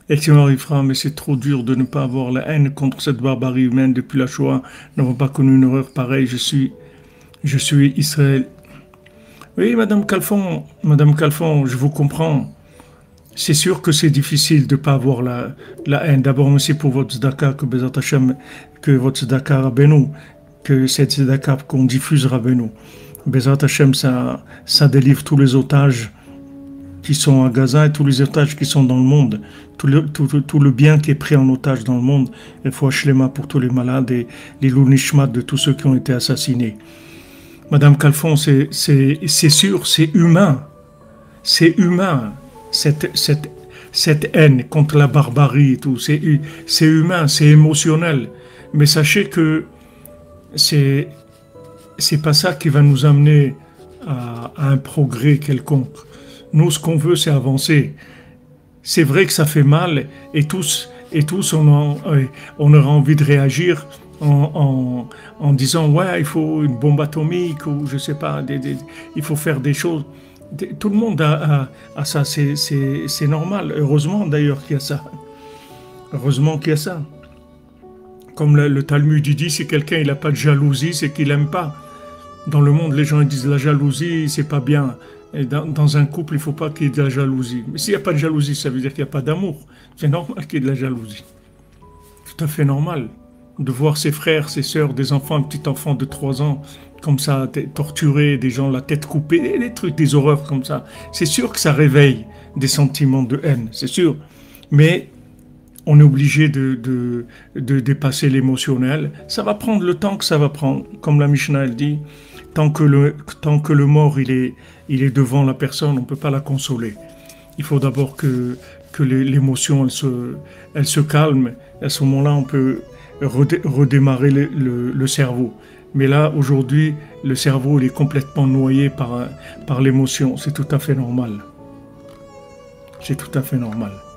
Excellent Ifra, mais c'est trop dur de ne pas avoir la haine contre cette barbarie humaine depuis la Shoah. Nous n'avons pas connu une horreur pareille. Je suis Israël. Oui, Madame Calfon, je vous comprends. C'est sûr que c'est difficile de ne pas avoir la haine. D'abord, merci pour votre tzedaka, que Bezat Hashem, que votre tzedaka Rabbeinu, que cette tzedaka qu'on diffuse Rabbeinu. Bezat Hashem, ça délivre tous les otages qui sont à Gaza et tous les otages qui sont dans le monde. Tout le bien qui est pris en otage dans le monde. Il faut Shlema pour tous les malades et les lounishmat de tous ceux qui ont été assassinés. Madame Calfon, c'est sûr, c'est humain. C'est humain. Cette haine contre la barbarie et tout, c'est humain, c'est émotionnel. Mais sachez que c'est pas ça qui va nous amener à un progrès quelconque. Nous, ce qu'on veut, c'est avancer. C'est vrai que ça fait mal et tous on aura envie de réagir en disant ouais, il faut une bombe atomique ou je sais pas, il faut faire des choses. Tout le monde a ça, c'est normal. Heureusement d'ailleurs qu'il y a ça. Heureusement qu'il y a ça. Comme le Talmud dit, si quelqu'un n'a pas de jalousie, c'est qu'il n'aime pas. Dans le monde, les gens disent la jalousie, c'est pas bien. Et dans un couple, il ne faut pas qu'il y ait de la jalousie. Mais s'il n'y a pas de jalousie, ça veut dire qu'il n'y a pas d'amour. C'est normal qu'il y ait de la jalousie. Tout à fait normal de voir ses frères, ses sœurs, des enfants, un petit enfant de 3 ans, comme ça, torturés, des gens la tête coupée, des trucs, des horreurs comme ça. C'est sûr que ça réveille des sentiments de haine, c'est sûr. Mais on est obligé de dépasser l'émotionnel. Ça va prendre le temps que ça va prendre. Comme la Mishnah elle dit, tant que le mort il est devant la personne, on ne peut pas la consoler. Il faut d'abord que l'émotion elle se calme. À ce moment-là, on peut redémarrer le cerveau. Mais là, aujourd'hui, le cerveau il est complètement noyé par l'émotion. C'est tout à fait normal. C'est tout à fait normal.